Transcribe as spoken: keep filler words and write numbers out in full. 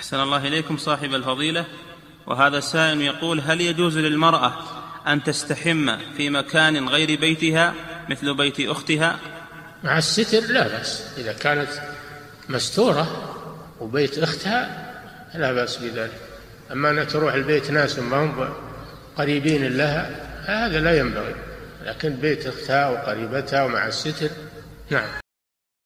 أحسن الله إليكم صاحب الفضيلة، وهذا السائل يقول: هل يجوز للمرأة أن تستحم في مكان غير بيتها مثل بيت أختها؟ مع الستر لا بأس، إذا كانت مستورة وبيت أختها لا بأس بذلك. أما أن تروح البيت ناس ما هم قريبين لها هذا لا ينبغي، لكن بيت أختها وقريبتها ومع الستر نعم.